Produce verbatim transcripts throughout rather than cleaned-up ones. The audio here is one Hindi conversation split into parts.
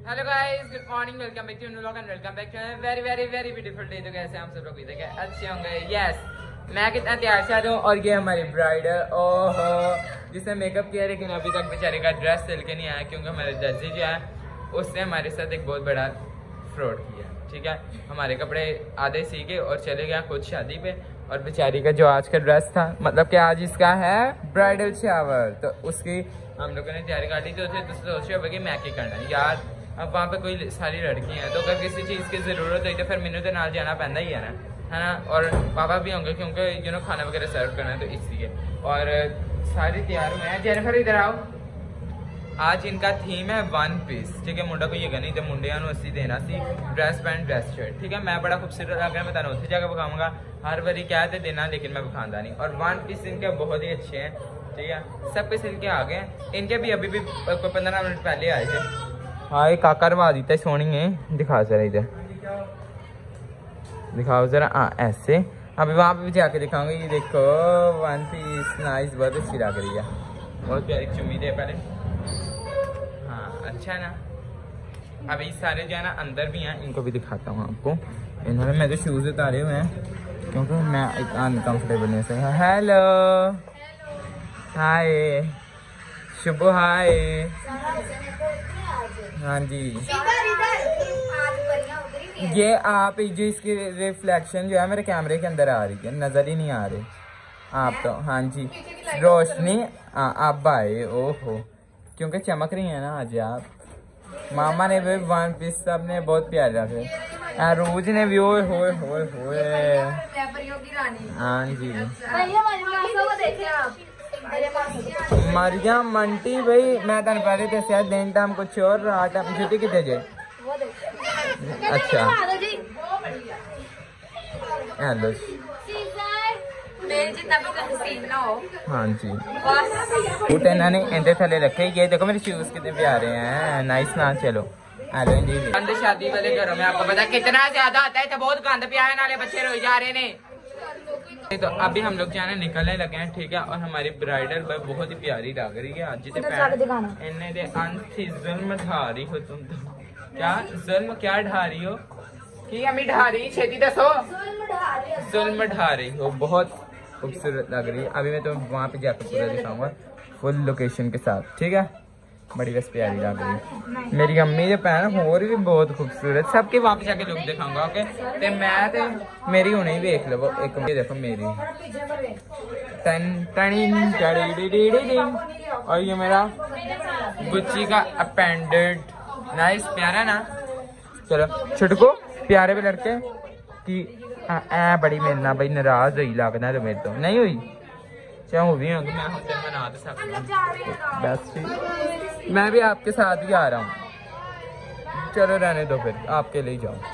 Hello guys, good morning, welcome back to new vlog and welcome back to a very very very beautiful day. तो कैसे हम सब लोग इधर अच्छे होंगे। यस, मैं कितना तैयार शायद हूँ और ये हमारी ब्राइड है। ओहो, जिसने मेकअप किया लेकिन अभी तक बेचारे का ड्रेस सिल के नहीं आया क्योंकि हमारे दर्जी जो है उसने हमारे साथ एक बहुत बड़ा फ्रॉड किया। ठीक है, हमारे कपड़े आधे सी के और चले गया खुद शादी पे, और बेचारी का जो आज का ड्रेस था, मतलब कि आज इसका है ब्राइडल शावर, तो उसकी हम लोगों ने तैयारी काटी। तो उसे सोच रहे हो कि मैं क्या करना यार, अब वहाँ पे कोई सारी लड़की हैं तो अगर किसी चीज़ की ज़रूरत हुई तो फिर मैंने तो नाल जाना पैदा ही है ना, है ना। और पापा भी होंगे क्योंकि यू नो खाना वगैरह सर्व करना है, तो इसलिए। और सारी तैयार हुए हैं। जेनिफर इधर आओ। आज इनका थीम है वन पीस। ठीक है, मुंडा को ये गनी तो मुंडिया असी देना सी ड्रेस पैंट ड्रेस शर्ट। ठीक है, मैं बड़ा खूबसूरत लग रहा है, मैं तुम उत्थे जाकर बखाऊंगा। हर बारी क्या तो देना लेकिन मैं बखादा नहीं। और वन पीस इनके बहुत ही अच्छे हैं। ठीक है, सब पे सिल के आ गए हैं। इनके भी अभी भी कोई पंद्रह मिनट पहले आए थे। हाँ, एक काका रवा देता है, सोनी है। दिखा जरा इधर, दिखाओ जरा। हाँ ऐसे, अभी वहाँ पे भी जाके दिखाऊंगा। ये देखो वन पीस नाइस, बहुत अच्छी लग रही है, बहुत प्यारी चुम्मी दे पहले। हाँ अच्छा है ना। अभी सारे जो है ना अंदर भी हैं, इनको भी दिखाता हूँ आपको। इन्होंने मेरे शूज़ उतारे हुए हैं क्योंकि मैं इतना अनकम्फर्टेबल नहीं से। Hello, hi Shubh, hi. हाँ जी, ये आप जो इसकी रिफ्लेक्शन जो है मेरे कैमरे के अंदर आ रही है, नजर ही नहीं आ रही आप तो। हाँ जी, रोशनी अब आए। ओहो, क्योंकि चमक रही है ना आज आप। मामा ने भी वन पीस सब ने बहुत प्यारे रखे, रोज ने भी। ओए होए होए होए। हाँ जी, मरियम मंटी भाई, मैं तेन पहले दसिया दिन टाइम कुछ और, रात टाइम छुट्टी कितने जे। अच्छा हेलो, हाँ जी। बूट इन्होंने इंदे थले रखे। ये देखो मेरे शूज कितने प्यारे हैं, नाइस ना। चलो हेलो जी। गंद शादी वाले घरों में आपको पता कितना ज्यादा आता है, तो बहुत गंद पिया है, नाले बच्चे रोई जा रहे हैं। तो अभी हम लोग जाने निकलने लगे हैं। ठीक है, और हमारी ब्राइडल बहुत ही प्यारी लग रही है आज। इन्हें दे अंत जुल्म ढा रही हो तुम तो। क्या जुल्म क्या ढा रही हो कि अम्मी ढा रही, छेती दसो। जुल्म ढा रही हो, बहुत खूबसूरत लग रही है। अभी मैं तो वहाँ पे जाकर पूरा दिखाऊंगा फुल लोकेशन के साथ। ठीक है, बड़ी बस प्यारी लग रही है। मेरी अम्मी जो भैन होर भी बहुत खूबसूरत, सबके वहाँ पे जाके लुक दिखाऊंगा। ओके, ते मैं ते मेरी हुने ही देख लो। एक ये देखो मेरी टन टन टड़ी, और ये मेरा गुच्ची का अपेंडेंट। नाइस, प्यारा ना। चलो छुटको, प्यारे भी लड़के की ऐ बड़ी मेरे ना भाई नाराज हुई लगना है। तो मेरे तो नहीं हुई, चाहे हो भी होंगी, मैं मना तो सकता। बस मैं भी आपके साथ ही आ रहा हूँ। चलो रहने दो, फिर आपके लिए जाऊँ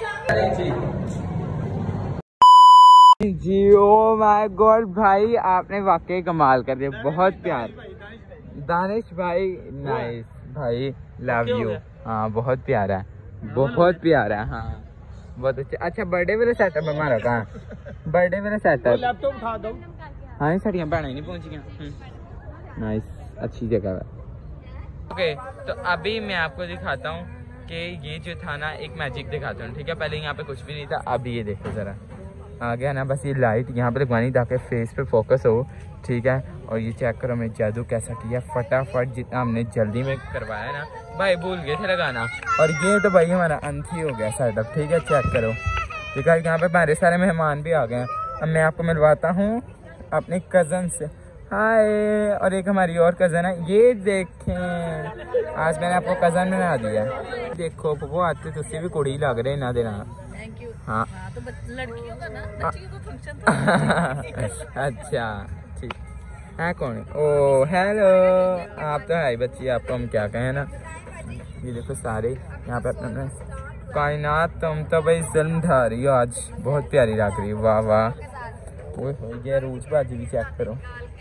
जी। ओ माय गॉड भाई, आपने वाकई कमाल कर दिया, बहुत प्यार। दानिश भाई नाइस भाई, लव यू। हाँ बहुत प्यारा है, बहुत प्यारा है। हाँ बहुत अच्छा। अच्छा बर्थडे वाला सेटअप हमारा कहाँ, बर्थडे वाला सेटअप लैपटॉप उठा दो। हाँ साड़ियाँ भैन ही नहीं पहुँच गई। नाइस, अच्छी जगह है। ओके, तो अभी मैं आपको दिखाता हूँ कि ये जो था ना, एक मैजिक दिखाता हूँ। ठीक है, पहले यहाँ पे कुछ भी नहीं था, अभी ये देखो ज़रा आ गया ना। बस ये लाइट यहाँ पे लगवानी ताकि फेस पे फोकस हो। ठीक है, और ये चेक करो मैं जादू कैसा किया, फटाफट जितना हमने जल्दी में करवाया ना भाई, भूल गए थे लगाना। और ये तो भाई हमारा अंत ही हो गया सेटअप। ठीक है, चेक करो। ठीक है, यहाँ पे हमारे सारे मेहमान भी आ गए हैं। अब मैं आपको मिलवाता हूँ अपने कज़न से। हाय, और एक हमारी और कज़न है, ये देखें आज मैंने आपको कज़न बना दिया। देखो वो आते तो उससे भी कुड़ी लग रहे ना देना। हाँ तो लड़कियों का ना, लड़कियों का फंक्शन था। अच्छा ठीक है। कौन? ओ हेलो, आप तो है बच्ची, आपको हम क्या कहें ना। ये देखो सारे यहाँ पे अपना कायनात, तुम तो भाई जुल्म ढा रही हो आज, बहुत प्यारी लग रही है। वाह वाह, वो हो गया। रूज बाजी भी चेक करो,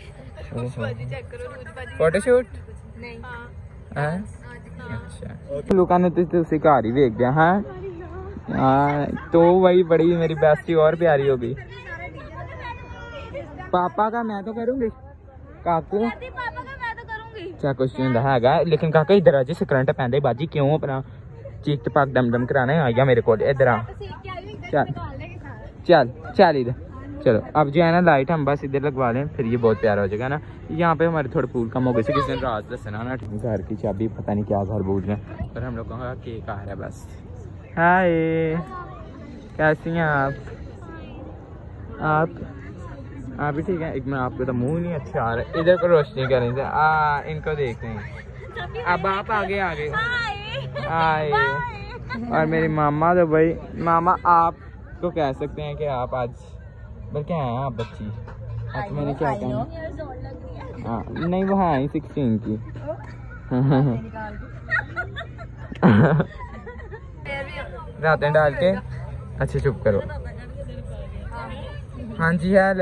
फोटोशूट नहीं है। अच्छा लोगों ने तो उसे घर ही देख दिया। हाँ हाँ, तो वही बड़ी मेरी बेस्टी और प्यारी हो गई। पापा का मैं तो करूँगी, काकू पापा का मैं तो करूँगी। क्या कुछ नहीं है, लेकिन काका इधर आज से करंट पैंदा बाजी क्यों अपना चीक टपाक डम डम कराना है। आ गया मेरे को, इधर आ, चल चल चल इधर। चलो अब जो है ना लाइट हम बस इधर लगवा लें, फिर ये बहुत प्यारा हो जाएगा ना। यहाँ पे हमारे थोड़े फूल कम हो गए थे, किसी दिन रात दसना ना घर की चाबी पता नहीं क्या घर भूल गए, पर हम लोग का केक आ रहा है बस। हाय कैसी हैं आप? आप आप भी ठीक है? एक मैं आपको तो मुंह नहीं अच्छा आ रहा है, इधर को रोशनी करें से आ इनको देख रहे हैं। अब आप आगे आगे आए। और मेरी मामा तो भाई मामा आपको कह सकते हैं कि आप आज बल्कि क्या है आप बच्ची, आप मैंने क्या कहना। हाँ नहीं वो हाँ ही सिक्सटीन की। रातें डाल के अच्छा चुप करो। हाँ जी हेलो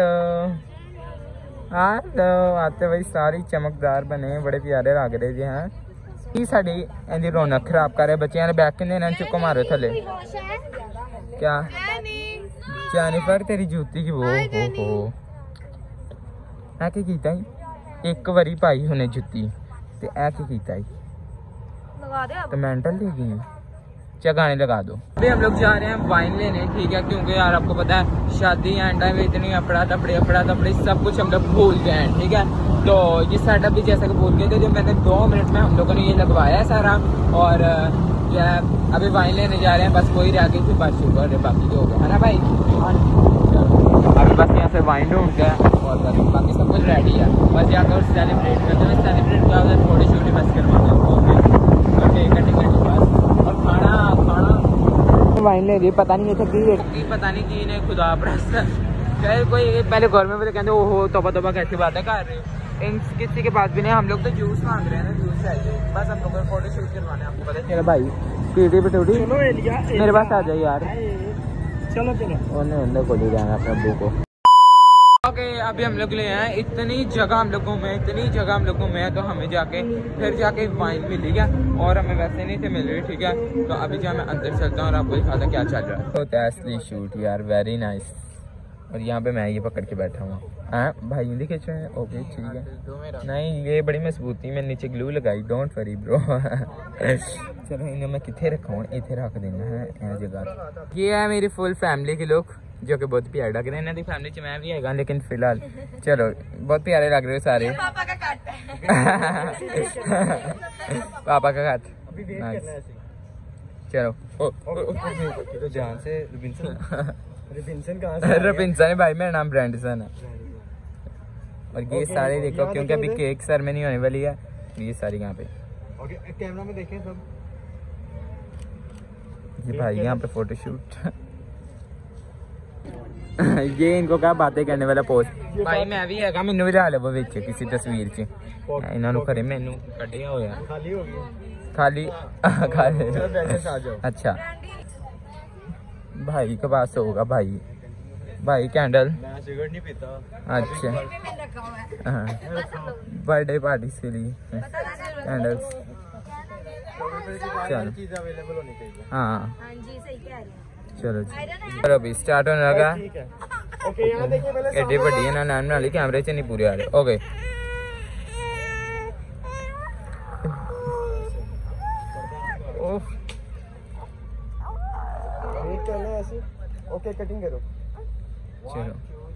हेलो आते भाई सारी चमकदार बने बड़े प्यारे लग रहे जी हैं। की साड़ी इंदी रौनक खराब कर रहे बच्चे ने बैक के चुको मारो थले। क्या जेनिफर तेरी जूती की वो हो हो ऐ की कीता ही एक बारी पाई हुने जुत्ती ते ऐ की कीता ही तो मेंटल ले गई। क्या गाने लगा दो। अभी हम लोग जा रहे हैं वाइन लेने, ठीक है, क्योंकि यार आपको पता है शादी एंड टाइम इतनी अफड़ा तफड़ी अफड़ा तफड़ी सब कुछ हम लोग भूल गए हैं, ठीक है। तो ये सेटअप भी जैसा कि भूल गए थे, जो मैंने दो मिनट में हम लोगों ने ये लगवाया है सारा। और जो है अभी वाइन लेने जा रहे हैं, बस वही रह गई थी बस शुगर, बाकी तो हो गया है ना भाई। अभी बस यहाँ से वाइन ढूंढ गया और बाकी सब कुछ रेडी है, बस जाकर सेलिब्रेट करते हैं। सेलिब्रेट क्या होता है, थोड़ी छोटी बस करवाना और खाना खाना वाइन ले रही पता नहीं है पता नहीं कि इन्हें खुदा प्रस्त कोई पहले गवर्नमेंट वाले कहते ओहो तोबा तोबा कैसी बातें कर रहे हो, इन किसी के पास भी नहीं। हम लोग तो जूस मांग रहे हैं ना, जूस चाहिए बस हम लोग को फोटो शूट करवाने। आपको पता है भाई पीटी पटूटी मेरे पास आ जाए यार, चलो चलो उन्हें को ले जाना अपने अब्बू को। ओके अभी हम लोग ले आए, इतनी जगह हम लोगों में इतनी जगह हम लोगों में है, तो हमें जाके फिर जाके वाइन मिली क्या और हमें वैसे नहीं थे मिल रही, ठीक है। तो अभी जो मैं अंदर चलता हूँ और आपको दिखाता क्या चल रहा है। तो असली शूट यार वेरी नाइस। और यहाँ पे मैं ये पकड़ के बैठा हूँ, हाँ भाई हिंदी खींच रहे हैं, ओके ठीक है। नहीं ये बड़ी मजबूती में नीचे ग्लू लगाई, डोंट वरी ब्रो। चलो इन्हें मैं कितने रखा इतने रख देना है जगह। ये है मेरी फुल फैमिली के लोग जो कि बहुत प्यारे लग रहे हैं। फैमिली च मैं भी है, लेकिन फिलहाल चलो बहुत प्यारे लग रहे हो सारे। पापा का कट पापा का कट चलो ओ, ओ, ओ, तो जान से रबिन्सन कहाँ से? रबिन्सन है भाई, मेरा नाम ब्रांडसन है। और ये सारे देखो क्योंकि अभी केक सेरेमनी होने वाली है, ये सारी यहाँ पे कैमरा में देखें सब। ये भाई यहाँ पे फोटोशूट। ये इनको क्या बातें करने वाला पोस्ट भाई मैं भी है मैनू भी ला लो विच किसी तस्वीर च इन्होंने खरे मैनू कढ़िया होया खाली हो गया खाली खाली। अच्छा भाई के पास होगा भाई भाई कैंडल मैं सिगरेट नहीं पीता। अच्छा बर्थडे पार्टी के लिए कैंडल्स चलो हाँ चलो चलो अभी स्टार्ट होने लगा। एडी बड़ी है ना नाम वाली कैमरे च नहीं पूरे आ रहे। ओके ओके कटिंग करो चलो।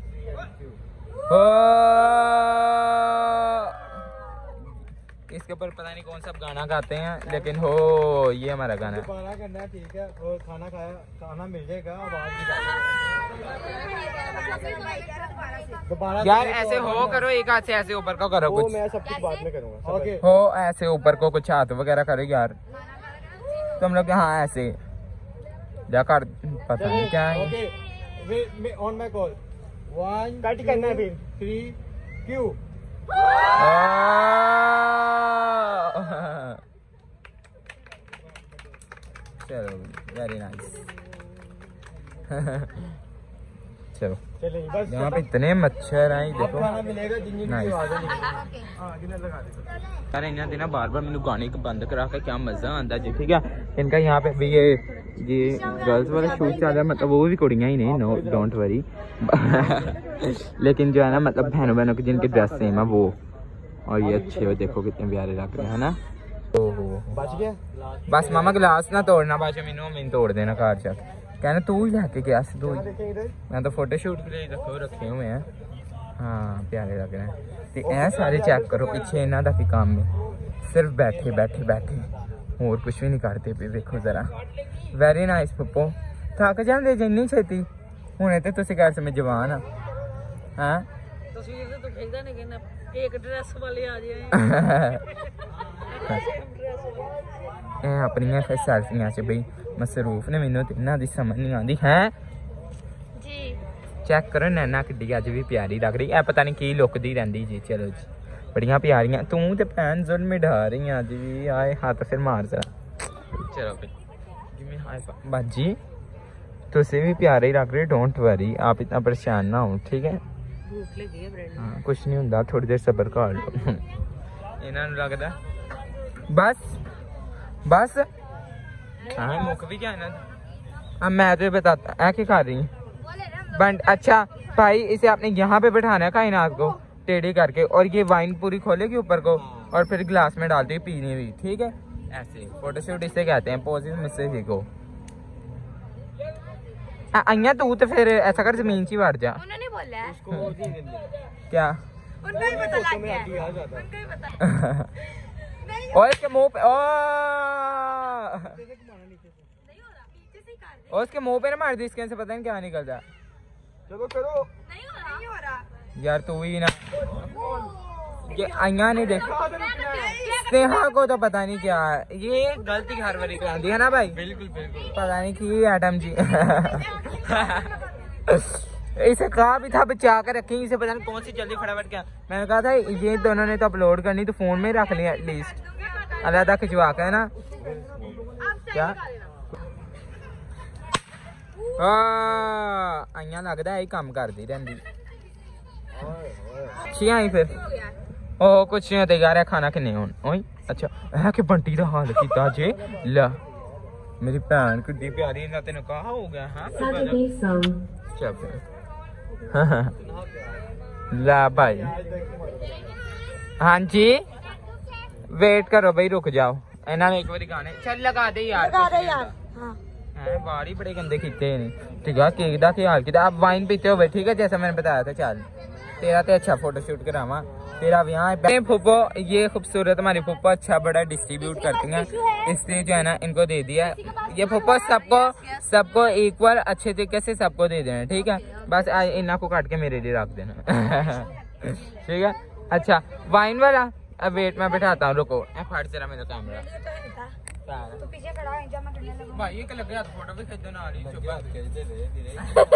इसके ऊपर पता नहीं कौन सा गाना गाते हैं, लेकिन हो ये हमारा गाना है। गाना करना ठीक है और खाना खाया खाना मिल जाएगा। यार ऐसे हो करो, एक हाथ से ऐसे ऊपर को करो कुछ। मैं सब कुछ बाद में करूंगा। ओके हो ऐसे ऊपर को कुछ हाथ वगैरह करो यार तुम लोग। हाँ ऐसे जा कर पता नहीं क्या है। On my call one cut करना है फिर थ्री क्यू। चलो वेरी नाइस। चलो यहाँ पे इतने मच्छर हैं देखो। यार इन्हें देना बार बार मैंने गाने को बंद करा के क्या मजा आता जी, ठीक है। इनका यहाँ पे भी ये ये गर्ल्स वाला शूट चल रहा है, मतलब वो भी कुड़ियाँ ही नहीं, नो डोंट वरी। लेकिन जो है ना मतलब बहनों बहनों की जिनके ड्रेस सेम है वो, और ये अच्छे वो देखो कितने प्यारे लग रहे हैं ना। बच गया बस मामा गिलास ना तोड़ना, बाचो मैनू मैनू तोड़ देना घर च। कहना तू ही लैके गया तू ही। मैं तो फोटो शूट के लिए रखे रखे हुए हैं। हाँ प्यारे लग रहे हैं। तो ऐ सारे चेक करो पीछे इन्हों का भी काम है, सिर्फ बैठे बैठे बैठे और कुछ भी नहीं करते पे। देखो जरा वेरी नाइस पप्पो। थक जाते जिन्नी छेती हूँ तो तुम कह समय जवान हाँ एक ड्रेस वाले आ जाए अपनी सैल्फियां च बई मसरूफ ने, मैनू तो इन्हों की समझ नहीं आती है जी। चेक करो नैना किड्डी अज भी प्यारी लग रही है, पता नहीं की लुकदी रही जी। चलो जी बड़िया प्यारियां तू तो भैन जुल्म ढा रही अज भी। आए हाथ फिर मार जा। चलो बाजी तुम भी प्यारे ही लग रहे, डोंट वरी आप इतना परेशान ना हो ठीक है। हाँ कुछ नहीं होंगे, थोड़ी देर सबर कर लो। इन्हों लगता बस बस हाँ मुक भी क्या अब मैं तो बताता है क्या कर रही हूँ बंद। अच्छा भाई इसे आपने यहाँ पे बैठाना है कायनात को टेढ़ी करके, और ये वाइन पूरी खोलेगी ऊपर को और फिर गिलास में डालती हुई पीनी हुई ठीक है। ऐसे फोटोशूट इसे कहते हैं, पोजेस मुझसे सीखो। अइया तू तो फिर ऐसा कर जमीन ची बैठ जा। उन्होंने बोला है क्या उनको ही पता लग गया, उनको ही पता। और इसके मुंह पे और उसके मुंह पे ना मार दी, इसके से पता नहीं क्या निकल जाए। चलो करो नहीं हो रहा, नहीं हो रहा यार तू ही ना ये आइया नहीं देख स्नेहा को तो पता नहीं क्या ये गलती हर बारी कराती है ना भाई। बिल्कुल बिल्कुल पता नहीं की एटम जी इसे कहा भी था बचा कर रखेंगे, इसे पता नहीं कौन सी जल्दी फटाफट क्या। मैंने कहा था ये दोनों ने तो अपलोड करनी तो फोन में रख लिया एटलीस्ट अलग खिंचवा के ना क्या। आइया लगता है काम करती रही आई फिर ओ कुछ नहीं होता यार खाना किन्ने हूँ ओई। अच्छा है कि बंटी का हाल किया जे ला मेरी भैन कितनी प्यारी ना तेन कहा हो गया हाँ ला भाई। हाँ जी वेट करो भाई रुक जाओ इन्होंने एक बार गाने चल लगा दे यार, लगा दे यार। हाँ बाल ही बड़े गंदे खींचे ठीक है। केक का क्या हाल किया आप वाइन पीते हो ठीक है जैसा मैंने बताया था। चल तेरा तो अच्छा फोटो शूट करावा तेरा भी। यहाँ फुप्पो ये खूबसूरत हमारी फुप्पो अच्छा बड़ा डिस्ट्रीब्यूट करती हैं, इसलिए जो है ना इनको दे दिया। ये फुप्पो सबको सबको इक्वल अच्छे तरीके से सबको दे देना ठीक है। बस इन्ना को काट के मेरे लिए रख देना ठीक है। अच्छा वाइन वाला अब वेट में बैठाता हूँ रुको फट जरा मेरा कैमरा तो पीछे खड़ा है जब मैं करने लगूं भाई ये लग गया फोटो भी खींचो ना रही चुप बात कर दे धीरे धीरे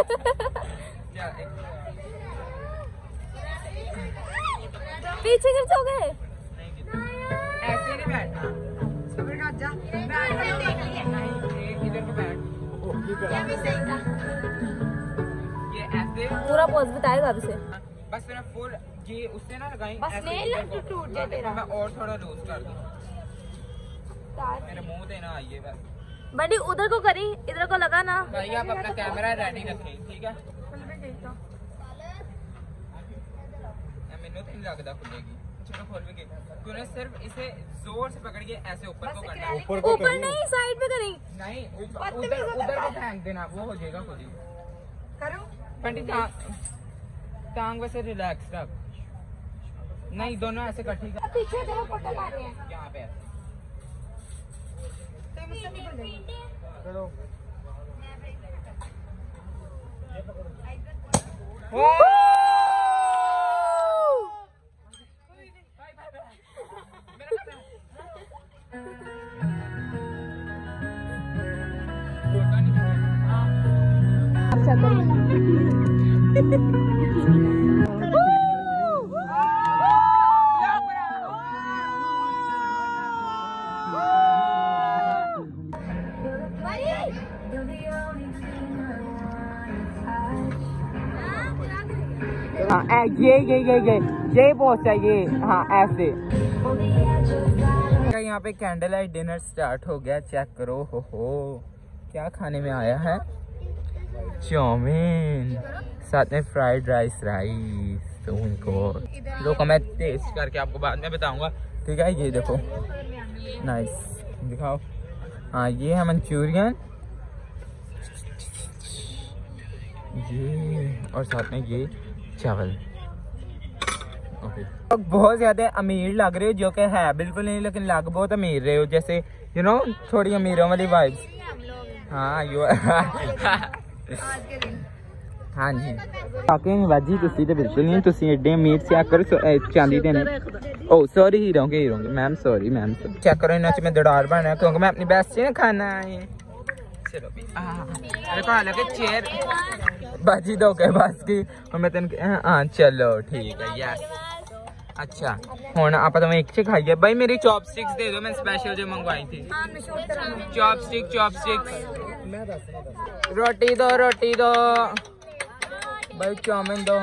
पीछे गिर जाओगे ऐसे नहीं बैठना सबर कर जा बैठ इधर को बैठ ये भी सही था ये ऐसे पूरा पोज बताएगा अब से बस मेरा फुल ये उससे ना लगाई बस नेल टूट जाए तेरा मैं और थोड़ा लूज कर दूं मेरे मुंह पे ना आइए बस बड़ी उधर को करी इधर को लगा ना भाई आप अपना कैमरा रेडी रखें ठीक है। मैंने तो नहीं लगता खुलेगी चलो खोल भी गई तूने सिर्फ इसे जोर से पकड़ के ऐसे ऊपर को करना है ऊपर को ऊपर नहीं साइड पे करें नहीं उधर उधर को फेंक देना वो हो जाएगा खुद ही करो पंडित टांग वैसे रिलैक्स रख नहीं दोनों ऐसे इकट्ठी पीछे देखो फोटो ला रहे हैं यहाँ पे चलो अच्छा करो हाँ ये ये ये ये ये पोस्ट है ये हाँ ऐसे। यहाँ पे कैंडल लाइट डिनर स्टार्ट हो गया चेक करो हो हो क्या खाने में आया है चाउमीन साथ में फ्राइड राइस राइस तो उनको रुको मैं टेस्ट करके आपको बाद में बताऊंगा ठीक है। ये देखो नाइस, दिखाओ। हाँ ये है मंचूरियन, ये और साथ में ये चावल। ओके। बहुत ज्यादा अमीर लग रहे हो, जो कि है बिल्कुल नहीं, लेकिन लग बहुत अमीर रहे हो, जैसे यू नो थोड़ी अमीरों वाली वाइब्स। हाँ यू हाँ जी बाकी नहीं बाजी, तुसी तो बिल्कुल नहीं, तुसी एडे अमीर चेक करो चांदी देने। ओ सॉरी हीरो के hero ma'am, sorry ma'am, check करो इन्होंने में दड़ार बना, क्योंकि मैं अपनी बेस्ट ने खाना है। चलो भी चेयर बाजी दो के बस की, और मैं तेन हाँ चलो ठीक है यस। अच्छा हुन आप तो एक च खाइए भाई, मेरी चॉपस्टिक्स दे दो, मैं स्पेशल जो मंगवाई थी। चॉपस्टिक चॉपस्टिक्स, रोटी दो रोटी दो भाई, चाउमीन दो,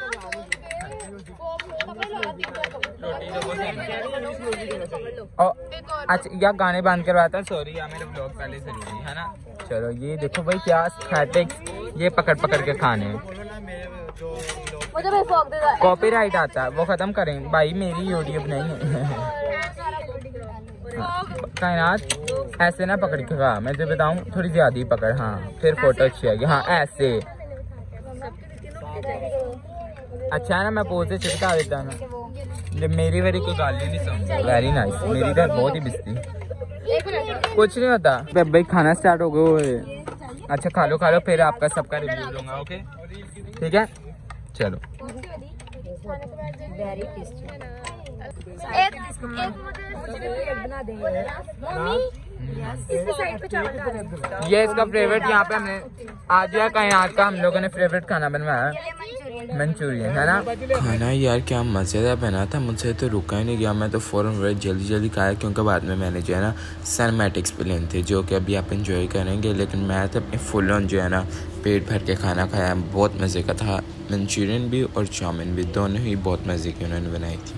रोटी दो। अच्छा या गाने बंद करवाता, सॉरी यार मेरे ब्लॉग पहले से नहीं है ना। चलो ये देखो भाई क्या एस्थेटिक्स, ये पकड़ पकड़ के खाने हैं, कॉपीराइट आता है वो खत्म करें भाई, मेरी यूट्यूब नहीं है। कायनात ऐसे ना पकड़ के खा, मैं तो बताऊं थोड़ी ज्यादा ही पकड़, हाँ फिर फोटो अच्छी आएगी। हाँ ऐसे अच्छा है ना, मैं पोज से छिड़का देता ना, जब मेरी वेरी कोई गाल ही नहीं समझ। वेरी नाइस, मेरी तो बहुत ही बिस्ती, कुछ नहीं होता। भाई खाना स्टार्ट हो गया। अच्छा खा लो खा लो, फिर आपका सबका रिव्यू लूंगा। ओके ठीक है चलो। एक एक बना देंगे। ये इसका फेवरेट, यहाँ पे हमने आज का यहाँ का हम लोगों ने फेवरेट खाना बनवाया मंचूरियन, है ना। खाना यार क्या मज़ेदार बना था, मुझसे तो रुका ही नहीं गया, मैं तो फ़ौरन वेट जल्दी जल्दी खाया, क्योंकि बाद में मैंने जो है ना सिनेमैटिक्स प्लेन थे जो कि अभी आप एंजॉय करेंगे, लेकिन मैं तो अपने फुल ऑन जो है ना पेट भर के खाना खाया, बहुत मज़े का था। मंचूरियन भी और चाउमीन भी दोनों ही बहुत मज़े की उन्होंने बनाई थी।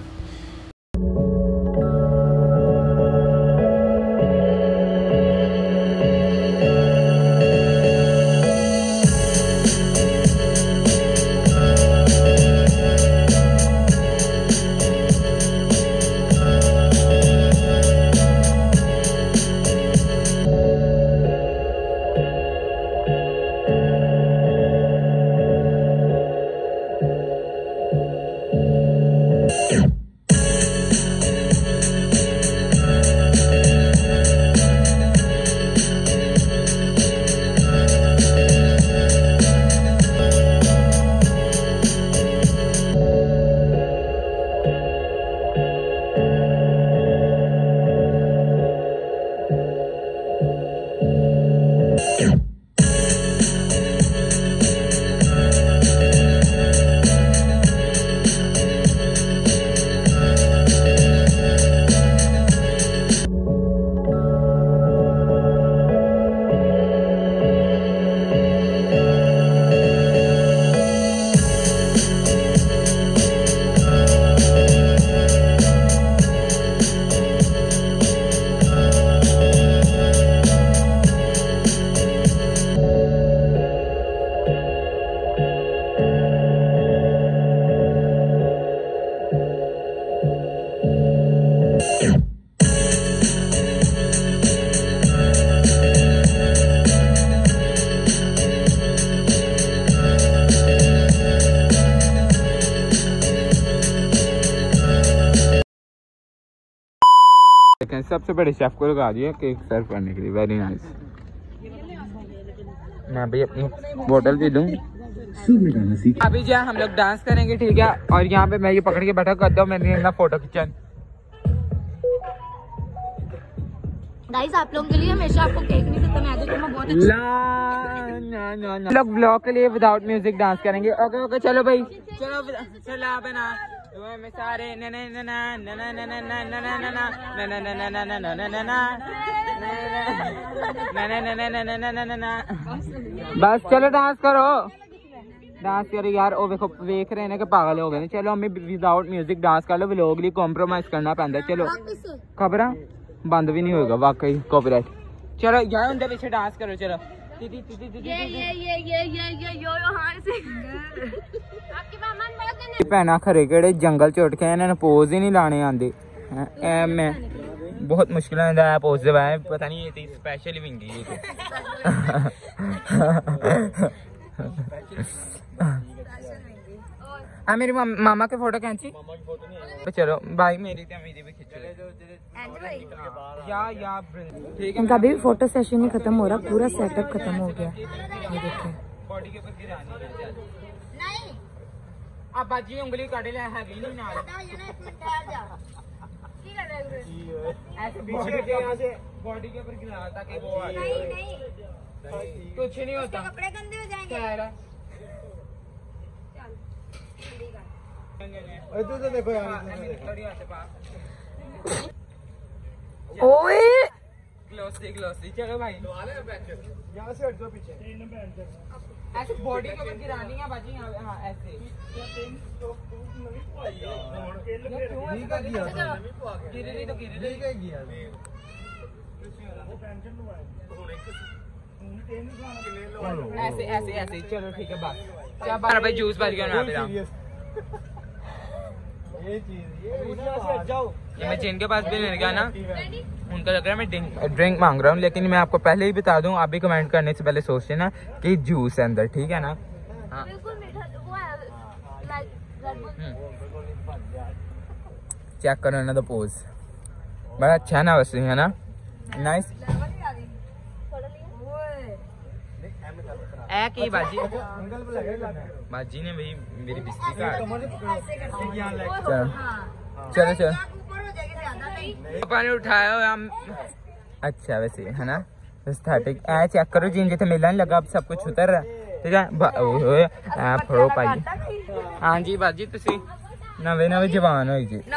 सबसे बड़े शेफ को लगा दिया केक सर्व करने के लिए, वेरी नाइस। मैं भी अपनी बोतल भी लूं। अभी जो हम लोग डांस करेंगे ठीक है, और यहाँ पे मैं ये पकड़ के बैठा कर दो, मैंने अपना फोटो खींचन। गाइस आप लोगों के लिए हमेशा आपको केक नहीं देता, मैं आज तुम्हें बहुत अच्छा ना ना ना लोग ब्लॉग के लिए विदाउट म्यूजिक डांस करेंगे। ओके ओके चलो भाई चलो चला बना में सारे न न न न न न न न न न न न न बस चलो डांस करो डांस करो यार। ओ देखो देख रहे हैं कि पागल हो गए। चलो हमें विदाउट म्यूजिक डांस कर लो, व्लॉग लिए कॉम्प्रोमाइज करना पैंदा। चलो खबर बंद भी नहीं होगा वाकई कॉपीराइट। चलो यार उनके पीछे डांस करो। चलो ये ये ये ये ये ये यो यो हां से आपकी मामन बात करने भैना खरे केड़े जंगल च उठ के इन्हां ने पोज ही नहीं लाने आंदे। ऐ मैं बहुत मुश्किल है पॉजिटिव है, पता नहीं ये थी स्पेशल विंगी ये आ मेरी मामा के फोटो खींची तो चलो भाई मेरी तो मेरी भी खींचो या या ठीक है। इनका अभी फोटो सेशन ही खत्म हो रहा, पूरा सेटअप खत्म हो गया। ये देखिए बॉडी के ऊपर गिरानी है नहीं अब बाजी उंगली काट ले है भी नहीं नाल ऐसे बॉडी के यहां से बॉडी के ऊपर गिरा ताकि वो आ जाए। नहीं नहीं कुछ नहीं होता, कपड़े गंदे हो जाएंगे यार। इधर से देखो यार, ओए ग्लोसी ग्लोसी चलो भाई यहाँ से हट जाओ पीछे। ऐसे बॉडी के ऊपर गिरानी है बाजी। हाँ ऐसे गिरे नहीं तो गिरे ऐसे ऐसे ऐसे चलो ठीक है बस। क्या बार भाई जूस भर गया ना ये चीज ये जाओ। ये मैं जिनके पास भी लेने गया ना उनका लग रहा है मैं ड्रिंक ड्रिंक मांग रहा हूँ, लेकिन मैं आपको पहले ही बता दूं, आप भी कमेंट करने से पहले सोच लेना कि जूस है अंदर, ठीक है ना। हाँ चेक करो ना तो पोज बड़ा अच्छा है ना वैसे, है ना नाइस। ए की बाजी बाजी ने भाई मेरी बिस्ती का चलो चलो पानी उठाया हम। अच्छा वैसे है ना एस्थेटिक ए चेक करो जी जिथे मेला नहीं लगा अब सब कुछ उतर रहा ठीक है। फड़ो पाई हाँ जी बाजी तुसी नवे नवे जवान हो जी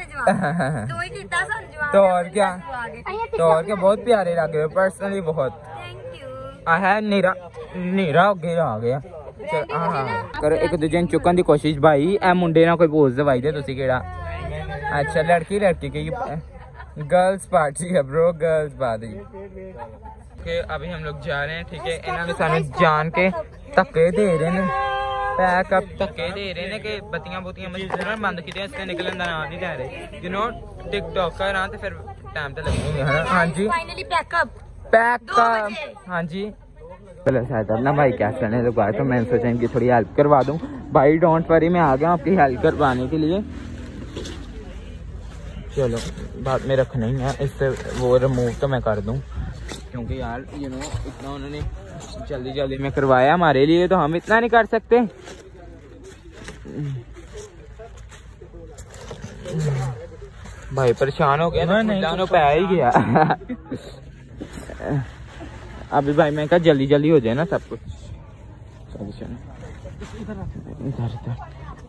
तो और क्या तो और क्या बहुत प्यारे लग रहे हो पर्सनली बहुत है। नीरा नीरा अगे आ गया हाँ करो एक दूजे ने चुकन की कोशिश भाई। ए मुंडे ना कोई पोज दवाई दे तुसी केड़ा। अच्छा लड़की लड़की की गर्ल्स पार्टी है ब्रो, गर्ल्स पार्टी के अभी हम लोग जा रहे हैं ठीक है। इन्होंने सानू जान के धक्के दे रहे हैं, पैक अप धक्के दे रहे हैं कि बत्तियां बुत्तियां मशीन बंद की इससे निकलन का नाम नहीं ले रहे। यू नो टिकटॉकर हाँ तो फिर टाइम तो लगेगा है ना। हाँ जी पैकअप पैकअप हाँ जी चलो शायद अब ना भाई क्या करने लगा तो मैंने सोचा इनकी थोड़ी हेल्प करवा दूं। भाई डोंट वरी मैं आ गया आपकी हेल्प करवाने के लिए। चलो बात में रखना ही है, इससे वो रिमूव तो मैं कर दूं क्योंकि यार यू नो इतना उन्होंने जल्दी जल्दी में करवाया हमारे लिए तो हम इतना नहीं कर सकते। भाई परेशान हो गया ना नहीं पै ही गया अभी भाई मैं कहा जल्दी जल्दी हो जाए ना सब कुछ। चलो चलो इधर इधर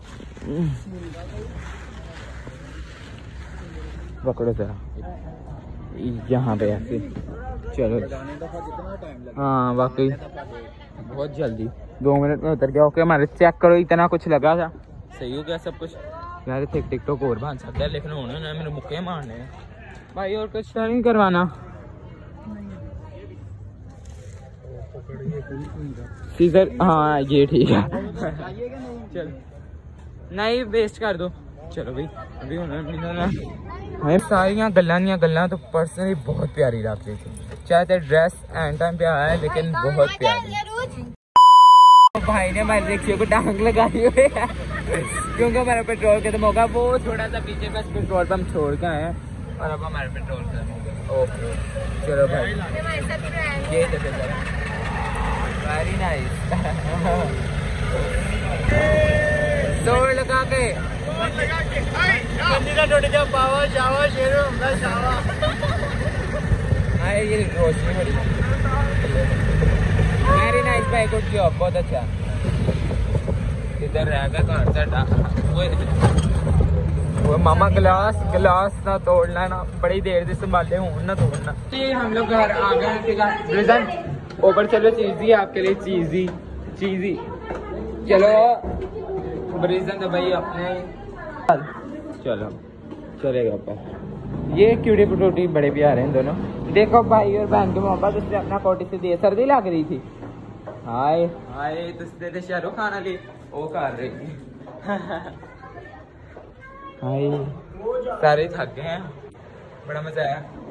पकड़ो जरा यहाँ पे ऐसे चलो। हाँ वाकई बहुत जल्दी दो मिनट में उतर गया। ओके हमारे चेक करो इतना कुछ लगा था सही हो गया सब कुछ। यार थे टिकटॉक और बन सकता है लेकिन उन्होंने मेरे मुक्के मारने हैं भाई और कुछ नहीं करवाना। सीजर हाँ ये ठीक है चलो नहीं वेस्ट कर दो। चलो भाई अभी उन्होंने हमें सारियाँ गल्लां दियां गल्लां तो पर्सनली बहुत प्यारी लग रही थी। चाहे तो ड्रेस एंड टाइम पे आया है लेकिन बहुत प्यारी। भाई ने हमारे रिक्शे को टांग लगाई हुई है क्योंकि हमारा पेट्रोल खत्म होगा। वो थोड़ा सा पीछे बस पेट्रोल पंप छोड़ के आए हैं और अब हमारा पेट्रोल खत्म हो गया। ओके चलो भाई ये वेरी नाइस दौड़ लगा के ये रोशनी बड़ी वेरी नाइस भाई गुड जॉब बहुत अच्छा। इधर रहेगा घर साडा वो मामा गिलास गिलास ना तोड़ना ना बड़ी देर से संभाले हूँ ना तोड़ना। ये हम लोग घर आ गए ऊपर चलो चीजी आपके लिए चीजी चीजी चलो ब्रिजन तो भाई अपने चलो चलेगा ऊपर। ये कीड़े पटोटी बड़े प्यारे हैं दोनों। देखो भाई और बहन के मोहब्बत उसने अपना कोटी से दिए सर्दी लग रही थी। हाय हाय तुझे तो शाहरुख खान वाली वो कर रही हाय सारे थक गए हैं बड़ा मजा आया।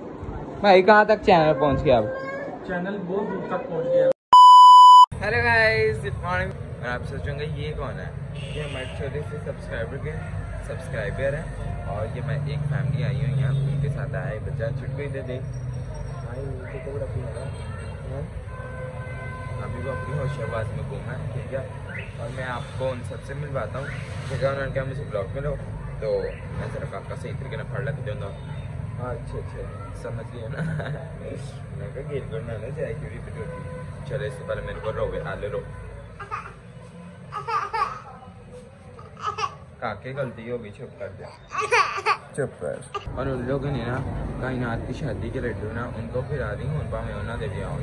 भाई कहाँ तक चैनल पहुँच गया अब? चैनल बहुत दूर तक पहुंच गया। Hello guys, good morning. और आप सोचेंगे ये कौन है? ये हमारे छोटे से सब्सक्राइबर के सब्सक्राइबर है और ये मैं एक फैमिली आई हूँ यहाँ, उनके साथ आया है बच्चा छुटको ही दे दे भाई। अभी वो अपनी होशियाबाद में घूमा है, ठीक है। और मैं आपको उन सबसे मिलवाता हूँ, ठीक है। उन्होंने कहा मुझे ब्लॉग में लो, तो मैं जरा काका सही तरीके से फड़ लेते जाऊँगा। अच्छा अच्छा समझ लिया ना। मैं कहा गेट करना ना जाए क्योंकि तो चलो इससे पहले मेरे को रोवे आले रो काके गलती हो गई, चुप कर दिया, चुप कर। और उन लोगों ने ना कायनात की शादी के लड्डू ना उनको खिला दी हूँ, उनका मैं उन्हें दे दिया हूँ।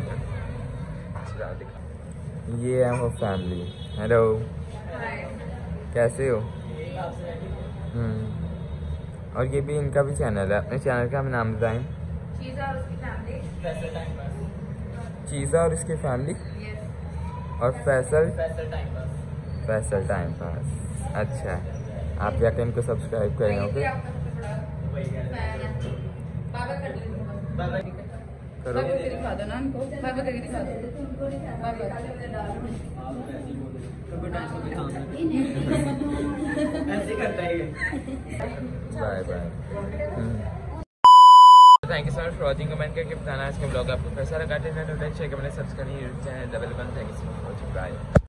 ये है वो फैमिली। हेलो कैसे हो? हम्म और ये भी इनका भी चैनल है। अपने चैनल का हम नाम बताएं। चीज़ा और उसकी फैमिली और फैसल फैसल टाइम पास। अच्छा, आप जाके इनको सब्सक्राइब करें। ओके करो। Bye bye. Thank you so much for watching. Comment करके बताना आज का ब्लॉग आपको कैसा लगा। Ten share comment subscribe YouTube channel double one. Thank you so much for watching. Bye.